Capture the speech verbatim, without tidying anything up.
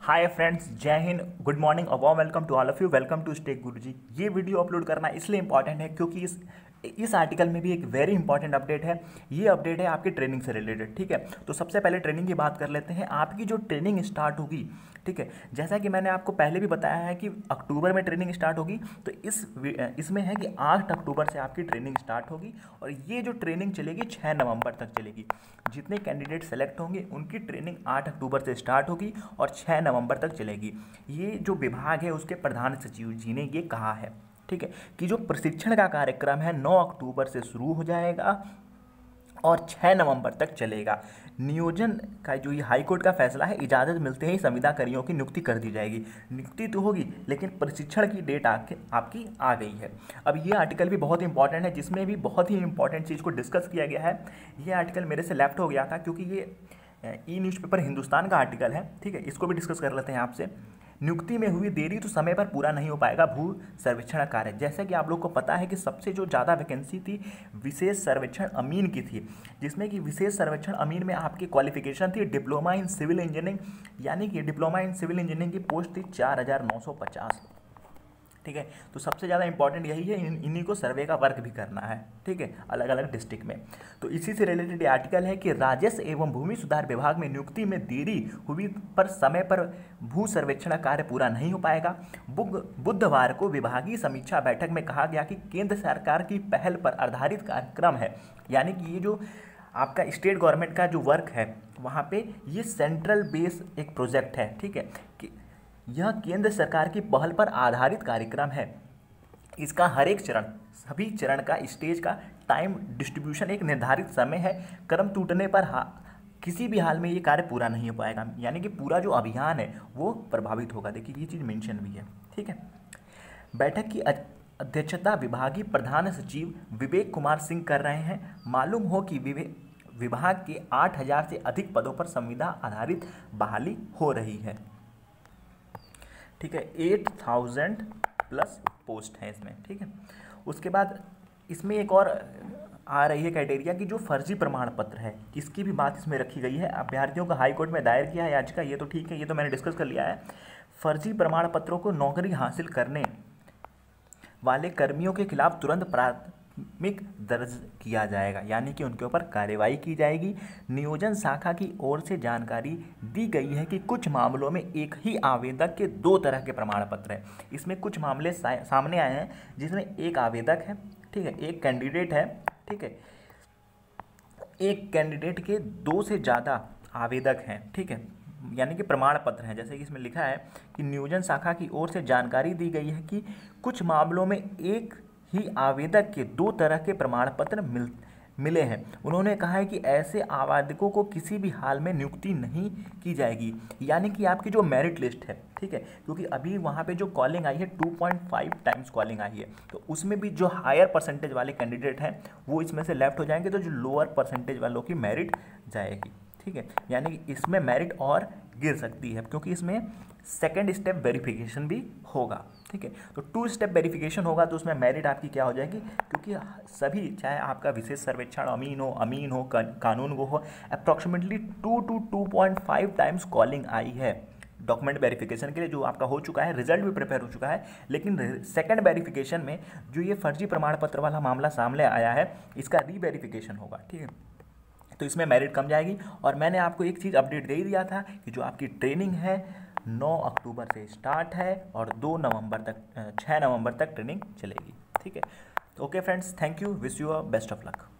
हाय friends, जय हिंद, good morning, a warm welcome to all of you. Welcome to स्टेक गुरुजी। ये वीडियो अपलोड करना इसलिए इंपॉर्टेंट है क्योंकि इस इस आर्टिकल में भी एक वेरी इंपॉर्टेंट अपडेट है। ये अपडेट है आपकी ट्रेनिंग से रिलेटेड। ठीक है, तो सबसे पहले ट्रेनिंग की बात कर लेते हैं। आपकी जो ट्रेनिंग स्टार्ट होगी, ठीक है, जैसा कि मैंने आपको पहले भी बताया है कि अक्टूबर में ट्रेनिंग स्टार्ट होगी, तो इस इसमें है कि आठ अक्टूबर से आपकी ट्रेनिंग स्टार्ट होगी और ये जो ट्रेनिंग चलेगी छः नवंबर तक चलेगी। जितने कैंडिडेट सेलेक्ट होंगे उनकी ट्रेनिंग आठ अक्टूबर से स्टार्ट होगी और छः नवंबर तक चलेगी। ये जो विभाग है उसके प्रधान सचिव जी ने ये कहा है, ठीक है, कि जो प्रशिक्षण का कार्यक्रम है नौ अक्टूबर से शुरू हो जाएगा और छः नवंबर तक चलेगा। नियोजन का जो ये हाईकोर्ट का फैसला है, इजाज़त मिलते ही संविदाकर्मियों की नियुक्ति कर दी जाएगी। नियुक्ति तो होगी लेकिन प्रशिक्षण की डेट आके आपकी आ गई है। अब ये आर्टिकल भी बहुत इंपॉर्टेंट है जिसमें भी बहुत ही इंपॉर्टेंट चीज़ को डिस्कस किया गया है। ये आर्टिकल मेरे से लेफ्ट हो गया था क्योंकि ये ई न्यूज़पेपर हिंदुस्तान का आर्टिकल है, ठीक है, इसको भी डिस्कस कर लेते हैं आपसे। नियुक्ति में हुई देरी तो समय पर पूरा नहीं हो पाएगा भू सर्वेक्षण कार्य। जैसा कि आप लोग को पता है कि सबसे जो ज़्यादा वैकेंसी थी विशेष सर्वेक्षण अमीन की थी, जिसमें कि विशेष सर्वेक्षण अमीन में आपकी क्वालिफिकेशन थी डिप्लोमा इन सिविल इंजीनियरिंग, यानी कि डिप्लोमा इन सिविल इंजीनियरिंग की पोस्ट थी चार हज़ार नौ सौ पचास। ठीक है, तो सबसे ज़्यादा इंपॉर्टेंट यही है, इन इन्हीं को सर्वे का वर्क भी करना है, ठीक है, अलग अलग डिस्ट्रिक्ट में। तो इसी से रिलेटेड ये आर्टिकल है कि राजस्व एवं भूमि सुधार विभाग में नियुक्ति में देरी हुई पर समय पर भू सर्वेक्षण कार्य पूरा नहीं हो पाएगा। बुधवार को विभागीय समीक्षा बैठक में कहा गया कि केंद्र सरकार की पहल पर आधारित कार्यक्रम है, यानी कि ये जो आपका स्टेट गवर्नमेंट का जो वर्क है वहाँ पे ये सेंट्रल बेस एक प्रोजेक्ट है, ठीक है, कि यह केंद्र सरकार की पहल पर आधारित कार्यक्रम है। इसका हर एक चरण, सभी चरण का स्टेज का टाइम डिस्ट्रीब्यूशन एक निर्धारित समय है। क्रम टूटने पर हा, किसी भी हाल में ये कार्य पूरा नहीं हो पाएगा, यानी कि पूरा जो अभियान है वो प्रभावित होगा। देखिए ये चीज़ मेंशन भी है, ठीक है। बैठक की अध्यक्षता विभागीय प्रधान सचिव विवेक कुमार सिंह कर रहे हैं। मालूम हो कि विभाग के आठ हज़ार से अधिक पदों पर संविदा आधारित बहाली हो रही है, ठीक है, एट थाउजेंड प्लस पोस्ट है इसमें, ठीक है। उसके बाद इसमें एक और आ रही है क्राइटेरिया कि जो फर्जी प्रमाण पत्र है, इसकी भी बात इसमें रखी गई है। अभ्यर्थियों का हाई कोर्ट में दायर किया है याचिका, ये तो ठीक है, ये तो मैंने डिस्कस कर लिया है। फर्जी प्रमाण पत्रों को नौकरी हासिल करने वाले कर्मियों के खिलाफ तुरंत प्राथमिक दर्ज किया जाएगा, यानी कि उनके ऊपर कार्रवाई की जाएगी। नियोजन शाखा की ओर से जानकारी दी गई है कि कुछ मामलों में एक ही आवेदक के दो तरह के प्रमाण पत्र हैं। इसमें कुछ मामले सामने आए हैं जिसमें एक आवेदक है, ठीक है, एक कैंडिडेट है, ठीक है, एक कैंडिडेट के दो से ज़्यादा आवेदक हैं, ठीक है, यानी कि प्रमाण पत्र हैं। जैसे कि इसमें लिखा है कि नियोजन शाखा की ओर से जानकारी दी गई है कि कुछ मामलों में एक ही आवेदक के दो तरह के प्रमाण पत्र मिल मिले हैं। उन्होंने कहा है कि ऐसे आवेदकों को किसी भी हाल में नियुक्ति नहीं की जाएगी, यानी कि आपकी जो मेरिट लिस्ट है, ठीक है, क्योंकि अभी वहाँ पे जो कॉलिंग आई है two point five times calling आई है, तो उसमें भी जो हायर परसेंटेज वाले कैंडिडेट हैं वो इसमें से लेफ्ट हो जाएंगे, तो जो लोअर परसेंटेज वालों की मेरिट जाएगी, ठीक है, यानी कि इसमें मेरिट और गिर सकती है क्योंकि इसमें सेकेंड स्टेप वेरिफिकेशन भी होगा, ठीक है। तो टू स्टेप वेरिफिकेशन होगा तो उसमें मेरिट आपकी क्या हो जाएगी, क्योंकि सभी, चाहे आपका विशेष सर्वेक्षण अमीन हो, अमीन हो, कानून वो हो, approximately two two two point five times calling आई है डॉक्यूमेंट वेरिफिकेशन के लिए, जो आपका हो चुका है, रिजल्ट भी प्रिपेयर हो चुका है। लेकिन सेकंड वेरिफिकेशन में जो ये फर्जी प्रमाण पत्र वाला मामला सामने आया है, इसका री वेरिफिकेशन होगा, ठीक है, तो इसमें मेरिट कम जाएगी। और मैंने आपको एक चीज़ अपडेट दे ही दिया था कि जो आपकी ट्रेनिंग है नौ अक्टूबर से स्टार्ट है और दो नवंबर तक, छः नवंबर तक ट्रेनिंग चलेगी, ठीक है। Okay friends, thank you, wish you a best of luck.